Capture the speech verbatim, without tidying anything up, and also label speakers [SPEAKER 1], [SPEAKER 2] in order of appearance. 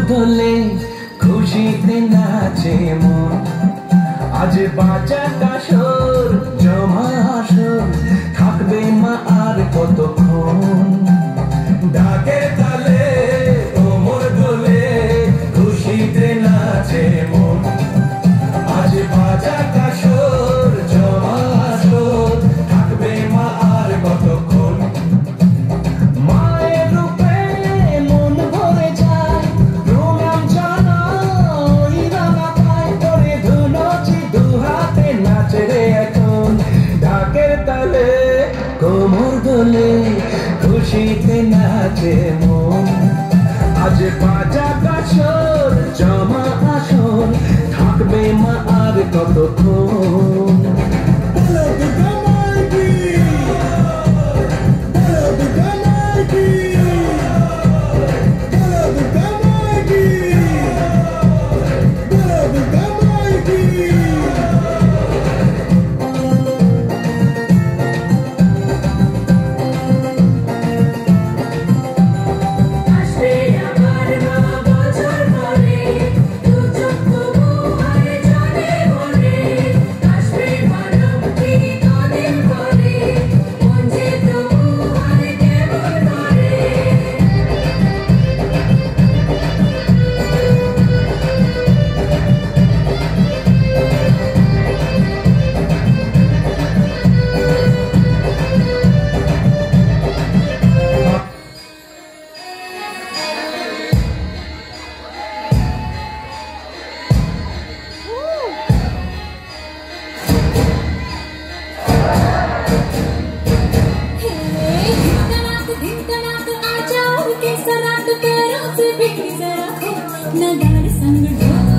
[SPEAKER 1] দোলে খুশিতে নাচে মন, আজ বাঁচা কাশর জমা আসর, থাকবে মা আর কতক্ষণ। ঢাকের তালে কোমর দোলে খুশিতে নাচে মন, আজ বাঁচা কাশর জমা আসর, থাকবে মা আর কতক্ষণ। মায়ের রূপে মন ভরে যায়, প্রণাম জানাই রাঙা পায়ে পরে ধুনুচি দু হাতে নাচে রে এখন। ঢাকের তালে কোমর দোলে খুশিতে নাচে মন, আজ বাজা কাশর জমা আসর, থাকবে মা আর কতক্ষণ।
[SPEAKER 2] नगाड़ संग